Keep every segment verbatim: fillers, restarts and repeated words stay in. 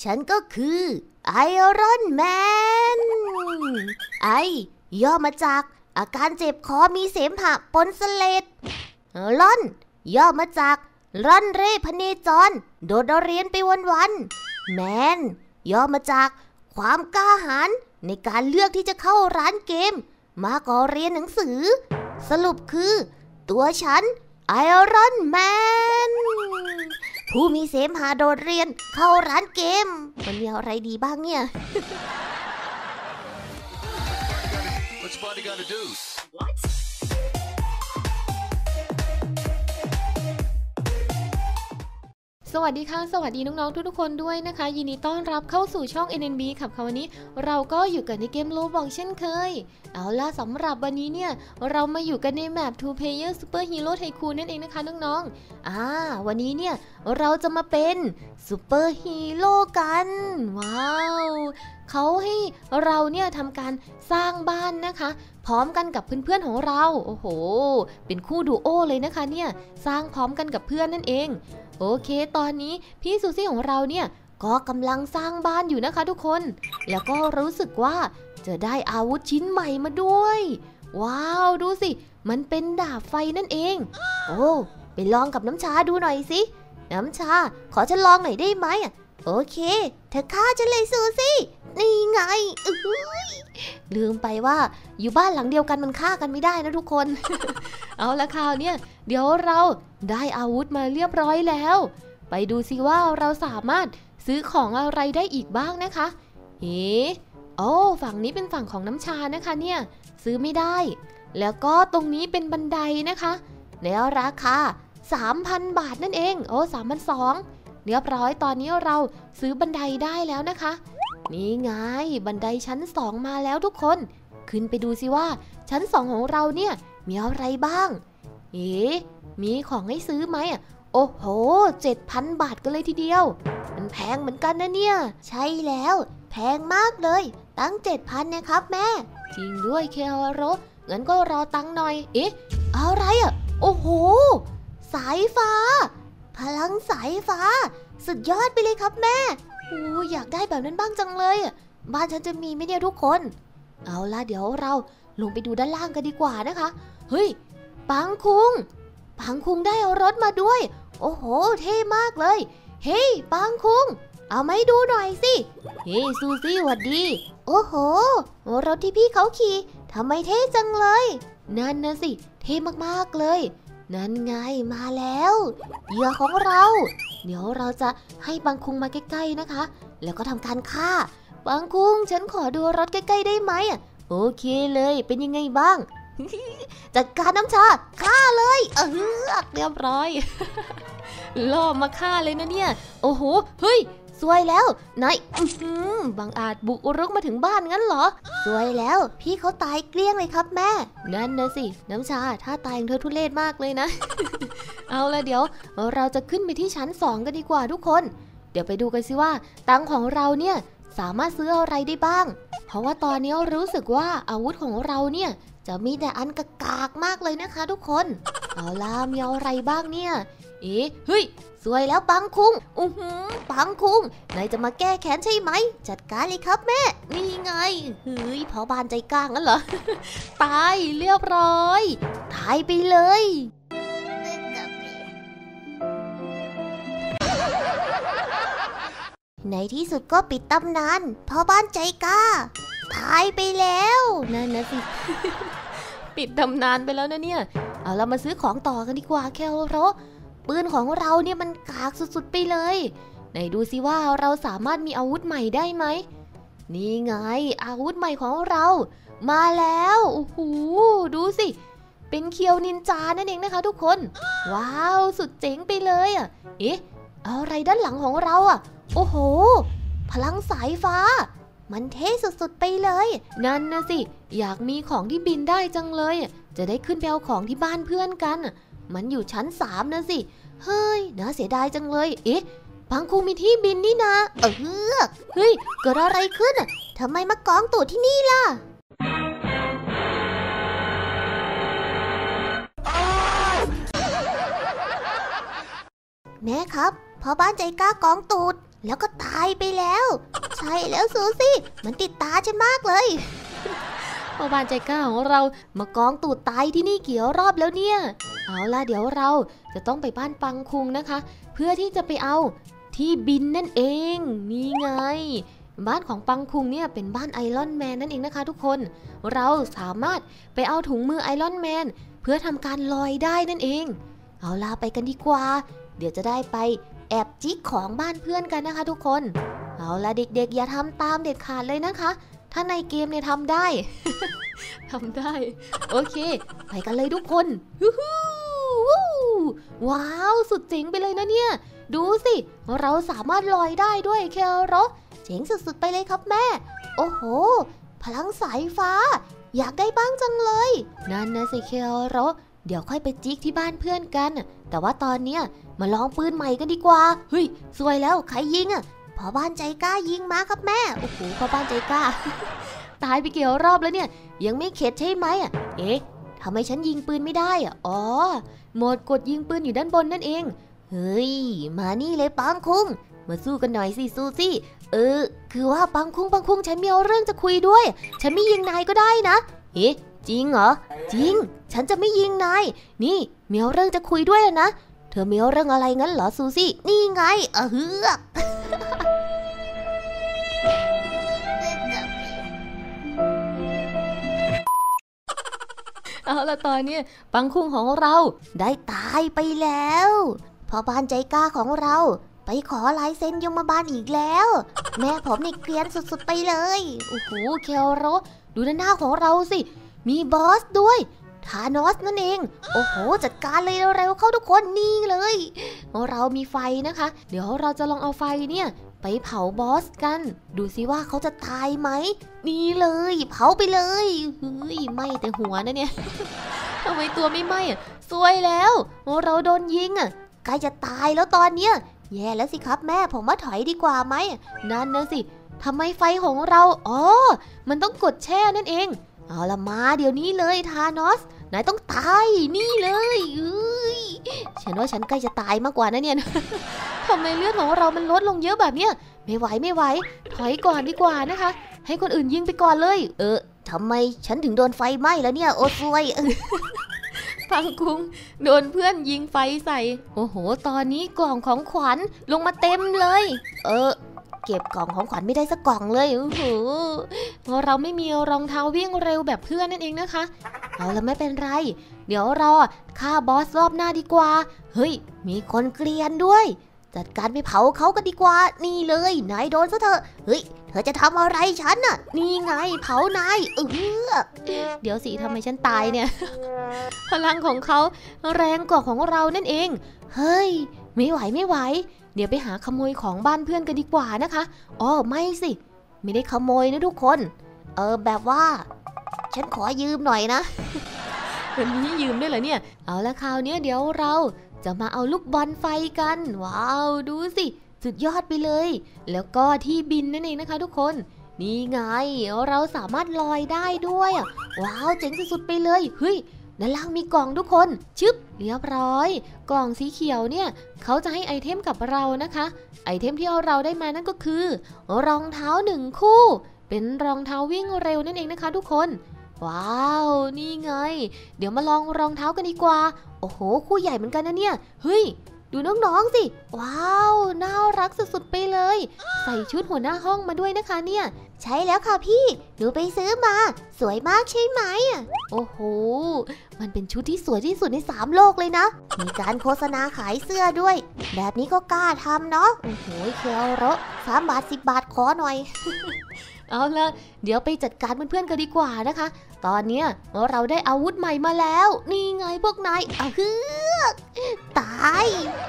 ฉันก็คือไอรอนแมนไอย่อมาจากอาการเจ็บคอมีเสมหะปนเสลดร่อนย่อมาจากร่อนเร่พเนจรโดดเรียนไปวันๆแมนย่อมาจากความกล้าหาญในการเลือกที่จะเข้าร้านเกมมากกว่าเรียนหนังสือสรุปคือตัวฉันไอรอนแมนผู้มีเสมหะโดดเรียนเข้าร้านเกมมันมีอะไรดีบ้างเนี่ย What's Buddy gonna do? What? สวัสดีค่ะสวัสดีน้องๆทุกๆคนด้วยนะคะยินดีต้อนรับเข้าสู่ช่อง เอ็น เอ็น บี ครับค่ะวันนี้เราก็อยู่กันในเกม Roblox เช่นเคยเอาล่ะสำหรับวันนี้เนี่ยเรามาอยู่กันในแมป Two Player Super Hero Tycoon นั่นเองนะคะน้องๆอ่าวันนี้เนี่ยเราจะมาเป็นซูเปอร์ฮีโร่กันว้าวเขาให้เราเนี่ยทำการสร้างบ้านนะคะพร้อมกันกับเพื่อนๆของเราโอ้โหเป็นคู่ดูโอเลยนะคะเนี่ยสร้างพร้อมกันกับเพื่อนนั่นเองโอเคตอนนี้พี่ซูซี่ของเราเนี่ยก็กำลังสร้างบ้านอยู่นะคะทุกคนแล้วก็รู้สึกว่าจะได้อาวุธชิ้นใหม่มาด้วยว้าวดูสิมันเป็นดาบไฟนั่นเองโอ้ไปลองกับน้ำชาดูหน่อยสิน้ำชาขอฉันลองหน่อยได้ไหมโอเคเธอฆ่าฉันเลยซูซี่นี่ไงลืมไปว่าอยู่บ้านหลังเดียวกันมันฆ่ากันไม่ได้นะทุกคน เอาละคราวเนี่ยเดี๋ยวเราได้อาวุธมาเรียบร้อยแล้วไปดูสิว่าเราสามารถซื้อของอะไรได้อีกบ้างนะคะเอ๊ะโอ้ฝั่งนี้เป็นฝั่งของน้ำชานะคะเนี่ยซื้อไม่ได้แล้วก็ตรงนี้เป็นบันไดนะคะแล้วราคา สามพัน บาทนั่นเองโอ้ สามพันสองร้อย เรียบร้อยตอนนี้เราซื้อบันไดได้แล้วนะคะนี่ไงบันไดชั้นสองมาแล้วทุกคนขึ้นไปดูสิว่าชั้นสองของเราเนี่ยมีอะไรบ้างเอ๊ะมีของให้ซื้อไหมอ่ะโอ้โห เจ็ดพัน บาทกันเลยทีเดียวมันแพงเหมือนกันนะเนี่ยใช่แล้วแพงมากเลยตั้ง เจ็ดพัน นะครับแม่จริงด้วยเคฮาโร่งั้นก็รอตังค์หน่อยเอ๊ะอะไรอ่ะโอ้โหสายฟ้าพลังสายฟ้าสุดยอดไปเลยครับแม่โอ้อยากได้แบบนั้นบ้างจังเลยอ่ะบ้านฉันจะมีไหมเนี่ยทุกคนเอาล่ะเดี๋ยวเราลงไปดูด้านล่างกันดีกว่านะคะเฮ้ยปังคุงปังคุงได้เอารถมาด้วยโอ้โหเท่มากเลยเฮ้ยปังคุงเอามาให้ดูหน่อยสิเฮ้ยซูซี่หวัดดีโอ้โหรถที่พี่เขาขี่ทำไมเท่จังเลยนั่นนะสิเท่มากๆเลยนั่นไงมาแล้วเหยื่อของเราเดี๋ยวเราจะให้ปังคุงมาใกล้ๆนะคะแล้วก็ทำการฆ่าปังคุงฉันขอดูรถใกล้ๆได้ไหมโอเคเลยเป็นยังไงบ้าง จัดการน้ำชาฆ่าเลยเออเรียบร้อย ล่อมาฆ่าเลยนะเนี่ยโอ้โหเฮ้ยสวยแล้วนายบังอาจบุกรุกมาถึงบ้านงั้นเหรอสวยแล้วพี่เขาตายเกลี้ยงเลยครับแม่นั่นนะสิน้ำชาถ้าตายของเธอทุเรศมากเลยนะ เอาละเดี๋ยวเราจะขึ้นไปที่ชั้นสองกันดีกว่าทุกคนเดี๋ยวไปดูกันสิว่าตังของเราเนี่ยสามารถซื้ออะไรได้บ้างเพราะว่าตอนนี้รู้สึกว่าอาวุธของเราเนี่ยจะมีแต่อันกากๆมากเลยนะคะทุกคนเอาล่ะมีอะไรบ้างเนี่ยเอ๊ะเฮ้ยสวยแล้วปังคุงอื้อหือปังคุงนายจะมาแก้แค้นใช่ไหมจัดการเลยครับแม่นี่ไงเฮ้ยพอบานใจกล้างั้นเหรอ ตายเรียบร้อยตายไปเลยในที่สุดก็ปิดตำนานพ่อบ้านใจกล้าตายไปแล้วนั่นนะสิ ปิดตำนานไปแล้วนะเนี่ยเอาเรามาซื้อของต่อกันดีกว่าแคโรปืนของเราเนี่ยมันกากสุดๆไปเลยไหนดูสิว่าเราสามารถมีอาวุธใหม่ได้ไหมนี่ไงอาวุธใหม่ของเรามาแล้วโอ้โหดูสิเป็นเคียวนินจานั่นเองนะคะทุกคนว้าวสุดเจ๋งไปเลยอ่ะเอ๊ะอะไรด้านหลังของเราอ่ะโอ้โหพลังสายฟ้ามันเท่สุดๆไปเลยนั่นนะสิอยากมีของที่บินได้จังเลยจะได้ขึ้นไปเอาของที่บ้านเพื่อนกันมันอยู่ชั้นสามนะสิเฮ้ยน่าเสียดายจังเลยเอ๊ะปังคุงมีที่บินนี่นะเออเฮ้ยเกิดอะไรขึ้นอ่ะทำไมมากองตูดที่นี่ล่ะแม่ครับพ่อบ้านใจกล้ากองตูดแล้วก็ตายไปแล้วใช่แล้วซูซี่มันติดตาฉันมากเลยพ่อบ้านใจกล้าของเรามากองตูดตายที่นี่กี่รอบแล้วเนี่ยเอาล่ะเดี๋ยวเราจะต้องไปบ้านปังคุงนะคะเพื่อที่จะไปเอาที่บินนั่นเองนี่ไงบ้านของปังคุงเนี่ยเป็นบ้านไอรอนแมนนั่นเองนะคะทุกคนเราสามารถไปเอาถุงมือไอรอนแมนเพื่อทำการลอยได้นั่นเองเอาล่ะไปกันดีกว่าเดี๋ยวจะได้ไปแอบจิกของบ้านเพื่อนกันนะคะทุกคนเอาล่ะเด็กๆอย่าทำตามเด็ดขาดเลยนะคะถ้าในเกมเนี่ยทำได้ ทำได้โอเคไปกันเลยทุกคนว้าวสุดเจ๋งไปเลยนะเนี่ยดูสิเราสามารถลอยได้ด้วยเคโรเจ๋งสุดๆไปเลยครับแม่โอ้โหพลังสายฟ้าอยากได้บ้างจังเลยนั่นนะสิเคโรเดี๋ยวค่อยไปจิกที่บ้านเพื่อนกันแต่ว่าตอนเนี้ยมาลองปืนใหม่กันดีกว่าเฮ้ยสวยแล้วใครยิงอ่ะพ่อบ้านใจกล้ายิงมาครับแม่โอ้โหพ่อบ้านใจกล้า ตายไปกี่รอบแล้วเนี่ยยังไม่เข็ดใช่ไหมอ่ะเอ๊ะทำไมฉันยิงปืนไม่ได้อ่ะอ๋อโหมดกดยิงปืนอยู่ด้านบนนั่นเองเฮ้ยมานี่เลยปังคุงมาสู้กันหน่อยสิซูซี่เออคือว่าปังคุงปังคุงฉันมีเรื่องจะคุยด้วยฉันไม่ยิงนายก็ได้นะเอ๊ะจริงเหรอจริงฉันจะไม่ยิงนายนี่มีเรื่องจะคุยด้วยนะเธอมีเรื่องอะไรงั้นเหรอซูซี่นี่ไงเออเฮือกเอาละตอนนี้ปังคุงของเราได้ตายไปแล้วพ่อบ้านใจกล้าของเราไปขอลายเซ็นยมบาลอีกแล้วแม่ผมนี่เกลียนสุดๆไปเลยโอ้โหเคโรดูด้านหน้าของเราสิมีบอสด้วยธานอสนั่นเองโอ้โหจัดการเลยเร็วเข้าทุกคนนี่เลยเรามีไฟนะคะเดี๋ยวเราจะลองเอาไฟเนี่ยไปเผาบอสกันดูสิว่าเขาจะตายไหมนี่เลยเผาไปเลยเฮ้ยไหม้แต่หัวนะเนี่ย ทำไมตัวไม่ไหม้อ่ะซวยแล้วเราโดนยิงอ่ะใกล้จะตายแล้วตอนเนี้ยแย่แล้วสิครับแม่ผมว่าถอยดีกว่าไหมนั่นนะสิทำไมไฟของเราอ๋อมันต้องกดแช่นั่นเองเอาละมาเดี๋ยวนี้เลยธานอสนายต้องตายนี่เลยเอ้ยฉันว่าฉันใกล้จะตายมากกว่านะเนี่ยทำไมเลือดของเรามันลดลงเยอะแบบเนี้ยไม่ไหวไม่ไหวถอยก่อนดีกว่านะคะให้คนอื่นยิงไปก่อนเลยเออทำไมฉันถึงโดนไฟไหม้แล้วเนี่ยโอ้ซวยปังคุงโดนเพื่อนยิงไฟใส่โอ้โหตอนนี้กล่องของขวัญลงมาเต็มเลยเออเก็บกล่องของขวัญไม่ได้สักกล่องเลยโอ้โหเพราะเราไม่มีรองเท้าวิ่งเร็วแบบเพื่อนนั่นเองนะคะเอาละไม่เป็นไรเดี๋ยวรอฆ่าบอสรอบหน้าดีกว่าเฮ้ยมีคนเกลียนด้วยจัดการไปเผาเขากันดีกว่านี่เลยนายโดนซะเถอะเฮ้ยเธอจะทำอะไรฉันน่ะนี่ไงเผานายเออเดี๋ยวสิทำไมฉันตายเนี่ย พลังของเขาแรงกว่าของเรานั่นเองเฮ้ยไม่ไหวไม่ไหวเดี๋ยวไปหาขโมยของบ้านเพื่อนกันดีกว่านะคะอ๋อไม่สิไม่ได้ขโมยนะทุกคนเออแบบว่าฉันขอยืมหน่อยนะ วันนี้ยืมได้เหรอเนี่ยเอาละคราวนี้เดี๋ยวเราจะมาเอาลูกบอลไฟกันว้าวดูสิสุดยอดไปเลยแล้วก็ที่บินนั่นเองนะคะทุกคนนี่ไงเราสามารถลอยได้ด้วยว้าวเจ๋งสุดๆไปเลยเฮ้ยด้านล่างมีกล่องทุกคนชึบเรียบร้อยกล่องสีเขียวเนี่ยเขาจะให้ไอเทมกับเรานะคะไอเทมที่เราได้มานั่นก็คือรองเท้าหนึ่งคู่เป็นรองเท้าวิ่งเร็วนั่นเองนะคะทุกคนว้าวนี่ไงเดี๋ยวมาลองรองเท้ากันดีกว่าโอ้โหคู่ใหญ่เหมือนกันนะเนี่ยเฮ้ยดูน้องๆสิว้าวน่ารักสุดๆไปเลยใส่ชุดหัวหน้าห้องมาด้วยนะคะเนี่ยใช่แล้วค่ะพี่หนูไปซื้อมาสวยมากใช่ไหมโอ้โหมันเป็นชุดที่สวยที่สุดในสามโลกเลยนะมีการโฆษณาขายเสื้อด้วยแบบนี้ก็กล้าทำเนาะโอ้โหเคียวโรสามบาทสิบบาทขอหน่อย เอาละเดี๋ยวไปจัดการเพื่อนๆกันดีกว่านะคะตอนเนี้ยเราได้อาวุธใหม่มาแล้วนี่ไงพวกนายเอาฮือตาย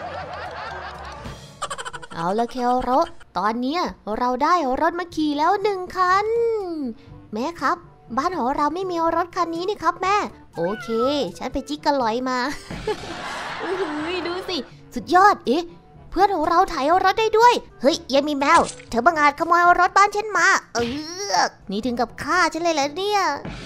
เอาละเคโรตอนเนี้ยเราได้รถมาขี่แล้วหนึ่งคันแม่ครับบ้านของเราไม่มีรถคันนี้นี่ครับแม่โอเคฉันไปจิกกะลอยมา ดูสิสุดยอดเอ๊ะเพื่อนของเราถ่ายรถได้ด้วยเฮ้ยยังมีแมวเธอบังอาจขโมยรถบ้านฉันมาเออนี่ถึงกับฆ่าฉันเลยเหรอเนี่ย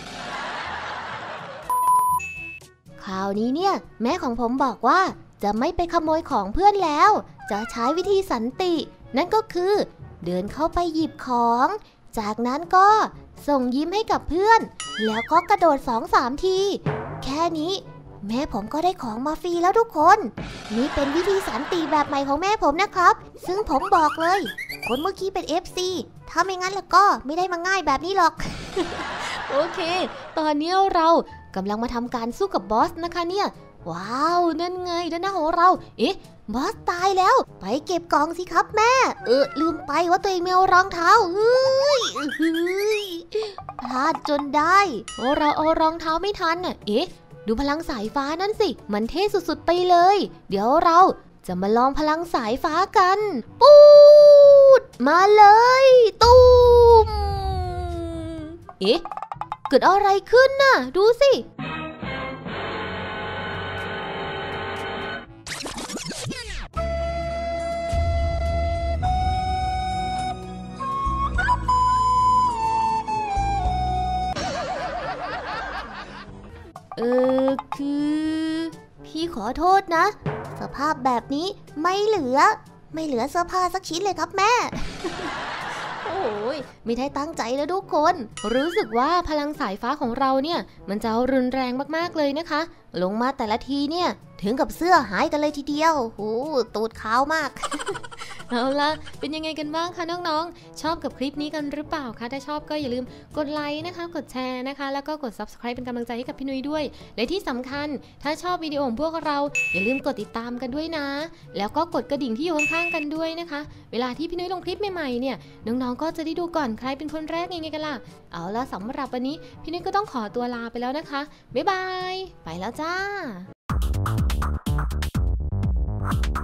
คราวนี้เนี่ยแม่ของผมบอกว่าจะไม่ไปขโมยของเพื่อนแล้วจะใช้วิธีสันตินั่นก็คือเดินเข้าไปหยิบของ จากนั้นก็ส่งยิ้มให้กับเพื่อน แล้วก็กระโดด สองสาม ที แค่นี้แม่ผมก็ได้ของมาฟรีแล้วทุกคนนี่เป็นวิธีสันติแบบใหม่ของแม่ผมนะครับซึ่งผมบอกเลยคนเมื่อกี้เป็น เอฟ ซี ถ้าไม่งั้นแล้วก็ไม่ได้มาง่ายแบบนี้หรอกโอเคตอนนี้เรากำลังมาทำการสู้กับบอสนะคะเนี่ยว้าวนั่นไงด้านหน้าของเราเอ๊ะบอสตายแล้วไปเก็บกล่องสิครับแม่เออลืมไปว่าตัวเองไม่เอารองเท้าเฮ้ยเฮ้ยพลาดจนได้เราเอารองเท้าไม่ทันน่ะเอ๊ะดูพลังสายฟ้านั่นสิมันเท่สุดๆไปเลย เดี๋ยวเราจะมาลองพลังสายฟ้ากันปูดมาเลยตูมเอ๊ะเกิดอะไรขึ้นน่ะดูสิเออคือพี่ขอโทษนะสภาพแบบนี้ไม่เหลือไม่เหลือเสื้อผ้าสักชิ้นเลยครับแม่โอ้ยไม่ได้ตั้งใจแล้วทุกคนรู้สึกว่าพลังสายฟ้าของเราเนี่ยมันจะรุนแรงมากๆเลยนะคะลงมาแต่ละทีเนี่ยถึงกับเสื้อหายกันเลยทีเดียวโอ้ตูดขาวมากเอาล่ะเป็นยังไงกันบ้างคะน้องๆชอบกับคลิปนี้กันหรือเปล่าคะถ้าชอบก็อย่าลืมกดไลค์นะคะกดแชร์นะคะแล้วก็กด ซับสไครบ์ เป็นกำลังใจให้กับพี่นุ้ยด้วยและที่สำคัญถ้าชอบวิดีโอของพวกเราอย่าลืมกดติดตามกันด้วยนะแล้วก็กดกระดิ่งที่อยู่ข้างๆกันด้วยนะคะเวลาที่พี่นุ้ยลงคลิปใหม่ๆเนี่ยน้องๆก็จะได้ดูก่อนใครเป็นคนแรกยังไงกันล่ะเอาล่ะสำหรับวันนี้พี่นุ้ยก็ต้องขอตัวลาไปแล้วนะคะบ๊ายบายไปแล้วจ้า